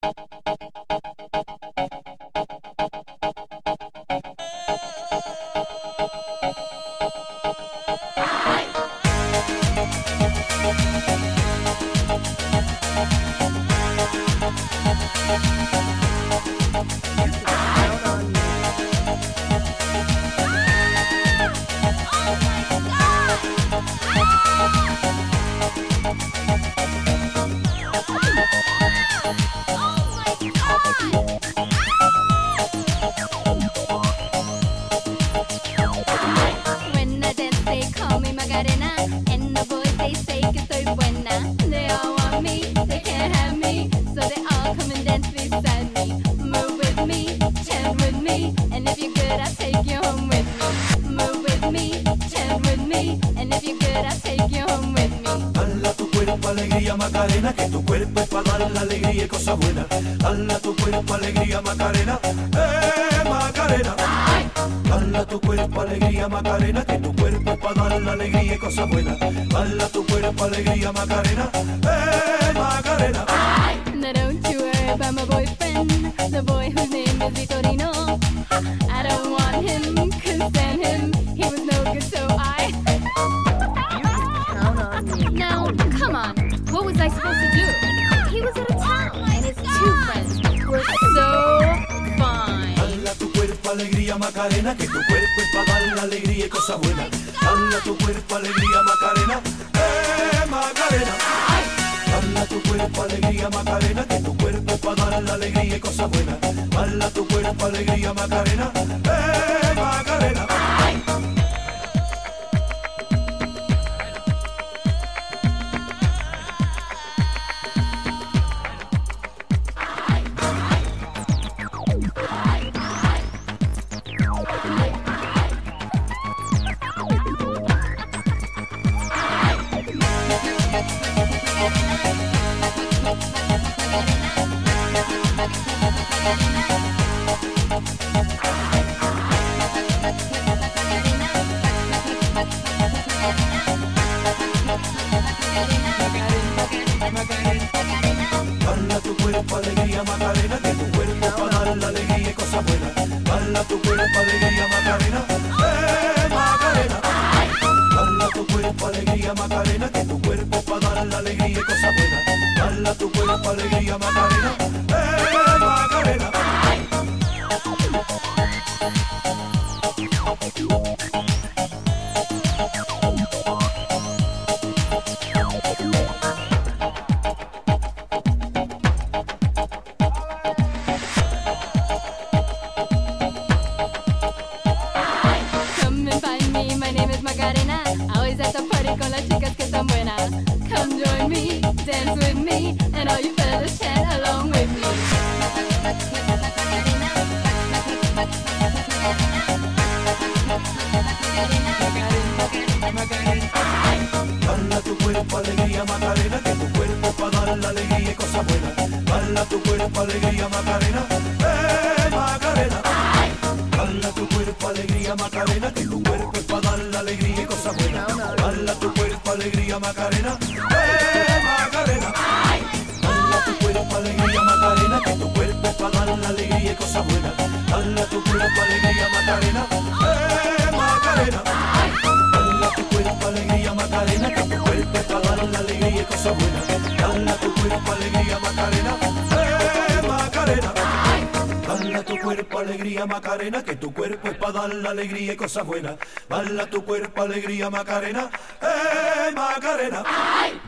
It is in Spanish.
When I dance, they call me Macarena, and the boys they say que soy buena. They all want me, they can't have me, so they all come and dance beside me. Move with me, chant with me, and if you're good, I'll take you home with me. Move with me, chant with me, and if you're good, I'll take you home with me. Dala tu cuerpo alegría Macarena, que tu cuerpo es para dar la alegría y cosas buenas. Dala tu cuerpo alegría Macarena, Macarena. Dala tu cuerpo alegría Macarena, que tu cuerpo es para dar la alegría y cosas buenas. Dala tu cuerpo alegría Macarena, Macarena. Now don't you worry about my boyfriend, the boy whose name is Vitorino. I don't want him, couldn't stand him, he was no good, so I Count on me. Now, come on, what was I supposed to do? He was out of town, and his two friends were so fine. Dala tu cuerpo alegría Macarena, que tu cuerpo es para dar la alegría y cosas buenas. Dala tu cuerpo alegría Macarena, Macarena. Dala tu cuerpo alegría Macarena, que tu cuerpo es para dar la alegría y cosas buenas. Dala tu cuerpo alegría Macarena, Macarena. Dala tu cuerpo alegría Macarena, que tu cuerpo es para dar la alegría y cosas buenas. Dala tu cuerpo alegría Macarena, Macarena. Dala tu cuerpo alegría Macarena, que tu cuerpo es para dar la alegría y cosas buenas. Dala tu cuerpo alegría Macarena, Macarena. Come and find me, my name is Macarena. Always at the party con las chicas que están buenas. Come join me, dance with me, and all you fellas chant along with me. Dala tu cuerpo alegría Macarena, que tu cuerpo es para dar la alegría y cosas buenas. Dala tu cuerpo alegría Macarena, Macarena. Dala tu cuerpo alegría Macarena, que tu cuerpo es para dar la alegría y cosas buenas. Dala tu cuerpo alegría Macarena, Macarena. Dala tu cuerpo alegría Macarena, que tu cuerpo es para dar la alegría y cosas buenas. Dala tu cuerpo alegría Macarena, Macarena. Dala tu cuerpo alegría Macarena, que tu cuerpo es para dar la alegría y cosas buenas. Dala tu cuerpo alegría Macarena, Macarena. Dala tu cuerpo alegría Macarena, que tu cuerpo es para dar la alegría y cosas buenas. Dala tu cuerpo alegría Macarena, Macarena.